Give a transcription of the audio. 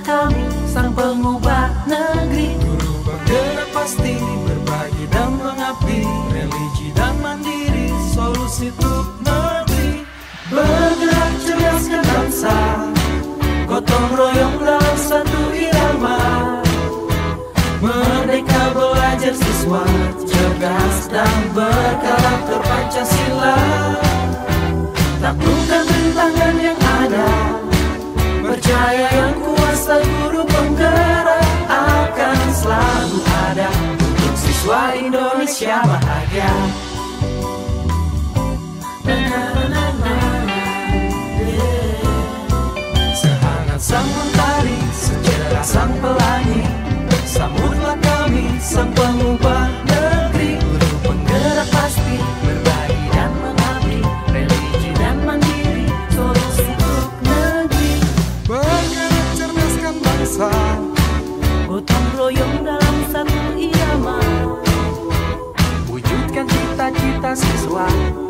kami, sang pengubah negeri. Guru penggerak pasti, berbagi dan mengabdi, religi dan mandiri, solusi untuk negeri. Bergerak cerdaskan bangsa, gotong royong dalam satu irama. Merdeka belajar siswa, cerdas dan berkarakter Pancasila. Taklukkan rintangan yang ada, percaya yang kuasa guru penggerak akan selalu ada untuk siswa Indonesia bahagia. Sehangat sang mentari, secerah sang pelangi, sambutlah kami, sang pengubah negeri. Guru penggerak pasti, berbagi dan mengabdi, religi dan mandiri, solusi untuk negeri. Bergerak cerdaskan bangsa, Gotong royong dalam satu irama. wujudkan cita-cita siswa,